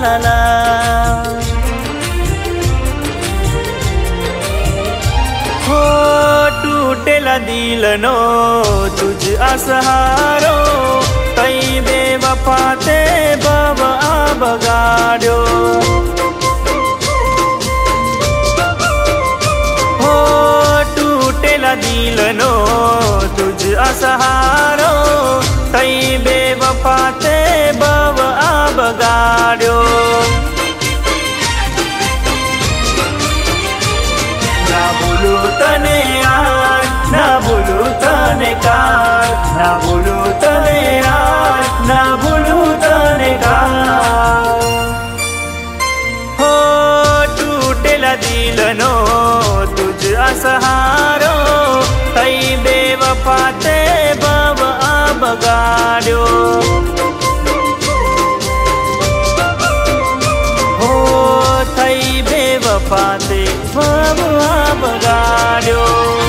ला ला। हो टूटेला दिलनो तुझ असहारो, तै बेवफा ते बब बगाड्यो। हो टूटेला दिलनो तुझ असहारो, तै बेवफा ते बब बगाड्यो। ना भूलू तने यार, ना भूलू तने कार, ना भूलू तने यार, ना भूलू तने कार। हो टूटेला दिलनो तुझ असहारो, तै बेवफा ते बब बगाड्यो। हो तै बेवफा ते बब बगाड्यो।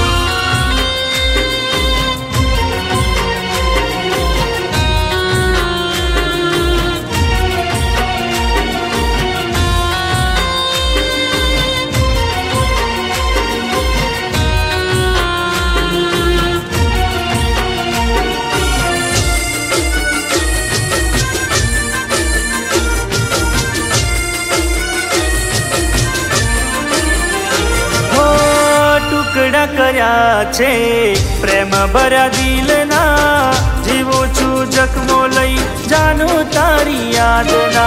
टुकड़ा कर्या छे प्रेम भर्या दिलना, जीवू छू जख्मो लई जानू तारी यादना।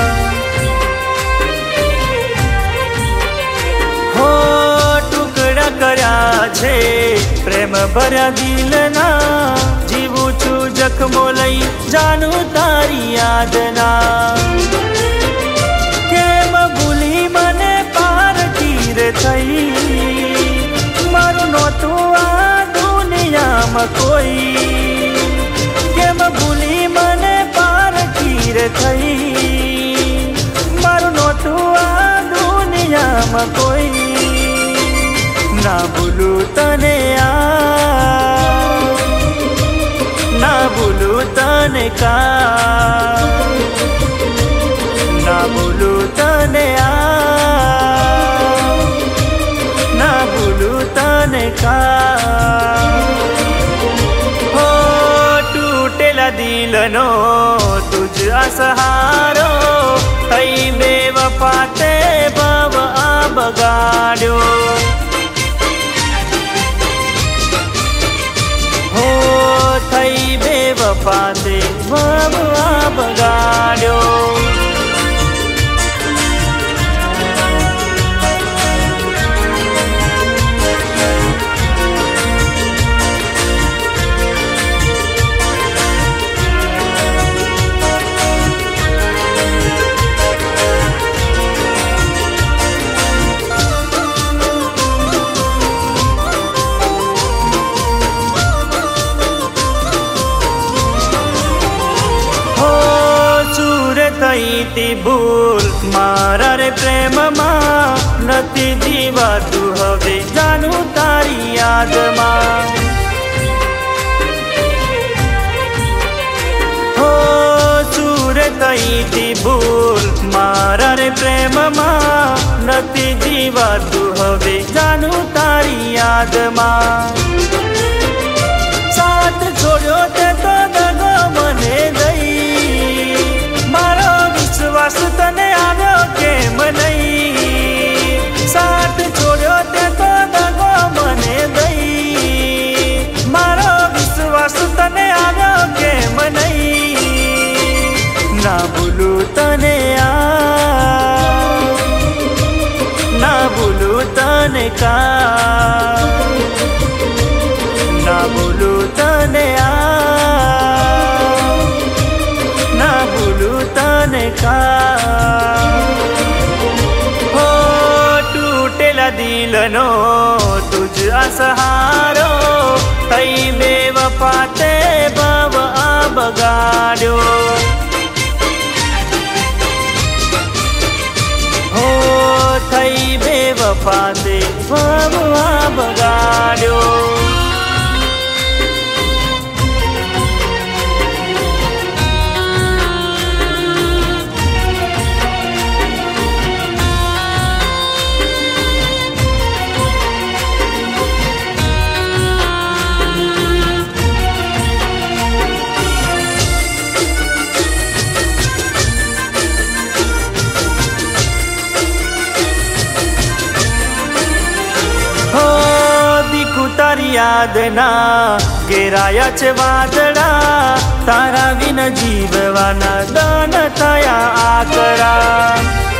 हो टुकड़ा कर्या छे प्रेम भर्या दिलना, जीवू छू जख्मो लई जानू तारी यादना। केम भूली मने पारखी रे थई, मारू नोतू आ दुनिया में कोई। केम भूली मने पारखी रे थई, मारू नोतू आ दुनिया में कोई। ना भूलू तने यार, ना भूलू तने कार, ना भूलू तने यार, ना भूलू तने कार। हो टूटेला दिलनो तुझ असहारो, तै बेवफा ते बब बगाड्यो। हो तै बेवफा ते बब बगाड्यो। थईती भूल मारा रे प्रेम मा, नथी जीवातू हवे जानू तारी याद मा। हो चूर थईती भूल मारा रे प्रेम मा, नथी जीवातू हवे जानू तारी याद मा। साथ छोड्यो ते तो दगो मने गई, मारो विश्वास तने आव्यो केम नहीं। साथ छोड्यो ते तो दगो मने गई, मारो विश्वास तने आव्यो केम नहीं। ना भूलू तने यार, ना भूलू तने कार, ना भूलू तने यार, ना भूलू तने कार। हो टूटेला दिलनो तुझ असहारो, तै बेवफा ते बब बगाड्यो। हो तै बेवफा ते बब बगाड्यो। યાદના ઘેરાયા છે વાદળા, તારા વિન જીવવાના દાન થયા આકરા.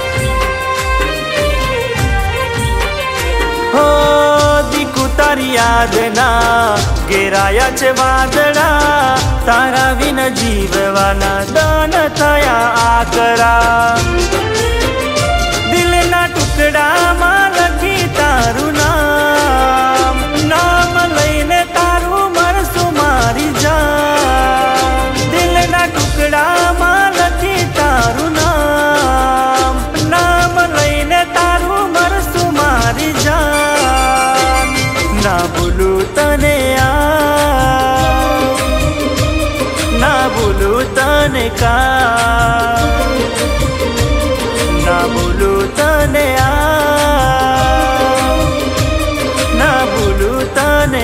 હો દીકુ તારી યાદના ઘેરાયા છે વાદળા, તારા વિન જીવવાના દાન થયા આકરા. દિલના ટુકડામાં લખી તારું નામ, નામ લઈને તારું મરસું મારી જાન. દિલના ટુકડામાં લખી તારું નામ, નામ લઈને તારું મરસું મારી જાન. ના ભૂલું તને ના ભૂલું તને ના ભૂલું તને ના ભૂલું તને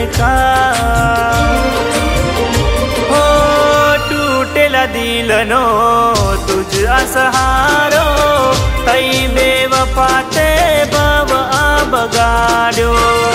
હો તૂટેલા દિલનો તુજ અસહારો, થઈ બેવફા તે ભવ આ બગાડ્યો.